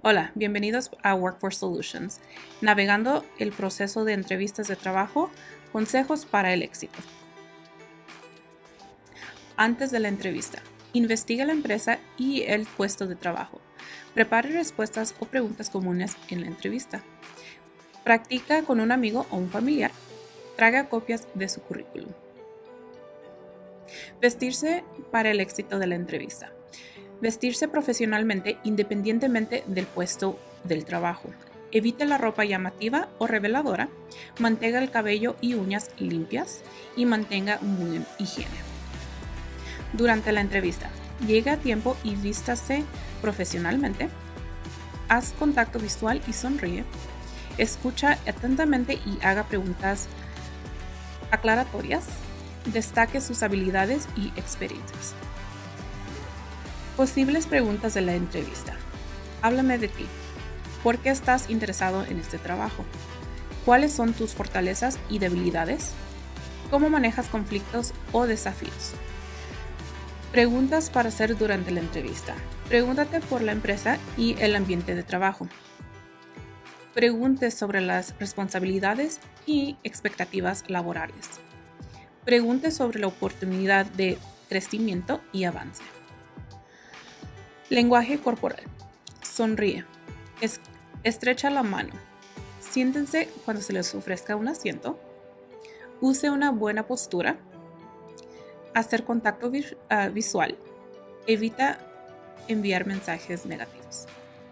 Hola, bienvenidos a Workforce Solutions, navegando el proceso de entrevistas de trabajo, consejos para el éxito. Antes de la entrevista, investiga la empresa y el puesto de trabajo. Prepare respuestas o preguntas comunes en la entrevista. Practica con un amigo o un familiar. Traiga copias de su currículum. Vestirse para el éxito de la entrevista. Vestirse profesionalmente independientemente del puesto del trabajo. Evite la ropa llamativa o reveladora, mantenga el cabello y uñas limpias y mantenga un buen higiene. Durante la entrevista, llegue a tiempo y vístase profesionalmente. Haz contacto visual y sonríe. Escucha atentamente y haga preguntas aclaratorias. Destaque sus habilidades y experiencias. Posibles preguntas de la entrevista. Háblame de ti. ¿Por qué estás interesado en este trabajo? ¿Cuáles son tus fortalezas y debilidades? ¿Cómo manejas conflictos o desafíos? Preguntas para hacer durante la entrevista. Pregúntate por la empresa y el ambiente de trabajo. Pregunte sobre las responsabilidades y expectativas laborales. Pregunte sobre la oportunidad de crecimiento y avance. Lenguaje corporal. Sonríe. Estrecha la mano. Siéntense cuando se les ofrezca un asiento. Use una buena postura. Hacer contacto visual. Evita enviar mensajes negativos.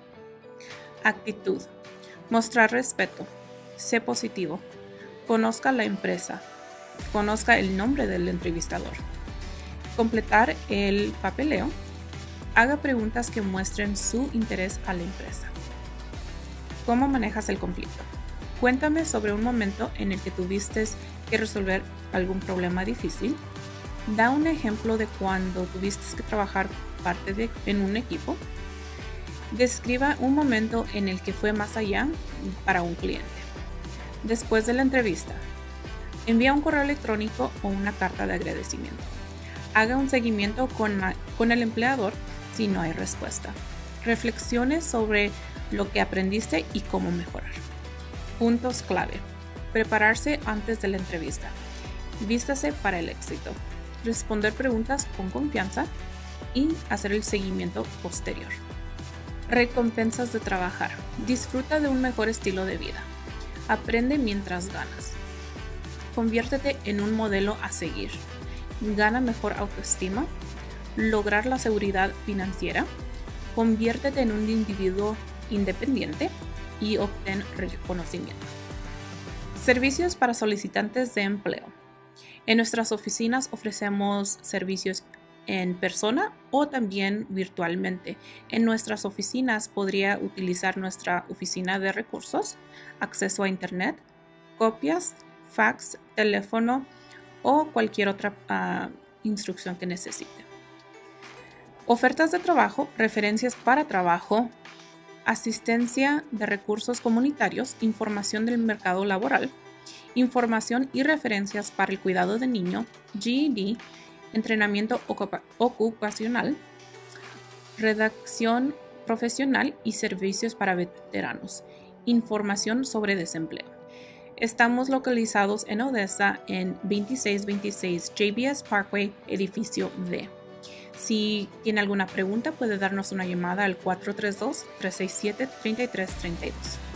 Actitud. Mostrar respeto. Sé positivo. Conozca la empresa. Conozca el nombre del entrevistador. Completar el papeleo. Haga preguntas que muestren su interés a la empresa. ¿Cómo manejas el conflicto? Cuéntame sobre un momento en el que tuviste que resolver algún problema difícil. Da un ejemplo de cuando tuviste que trabajar en un equipo. Describa un momento en el que fue más allá para un cliente. Después de la entrevista, envía un correo electrónico o una carta de agradecimiento. Haga un seguimiento con el empleador si no hay respuesta. Reflexiones sobre lo que aprendiste y cómo mejorar. Puntos clave. Prepararse antes de la entrevista. Vístase para el éxito. Responder preguntas con confianza y hacer el seguimiento posterior. Recompensas de trabajar. Disfruta de un mejor estilo de vida. Aprende mientras ganas. Conviértete en un modelo a seguir. Gana mejor autoestima. Lograr la seguridad financiera. Conviértete en un individuo independiente y obtén reconocimiento. Servicios para solicitantes de empleo. En nuestras oficinas ofrecemos servicios en persona o también virtualmente. En nuestras oficinas podría utilizar nuestra oficina de recursos, acceso a internet, copias, fax, teléfono o cualquier otra instrucción que necesite. Ofertas de trabajo, referencias para trabajo, asistencia de recursos comunitarios, información del mercado laboral, información y referencias para el cuidado de niño, GED, entrenamiento ocupacional, redacción profesional y servicios para veteranos, información sobre desempleo. Estamos localizados en Odessa en 2626 JBS Parkway, edificio D. Si tiene alguna pregunta, puede darnos una llamada al 432-367-3332.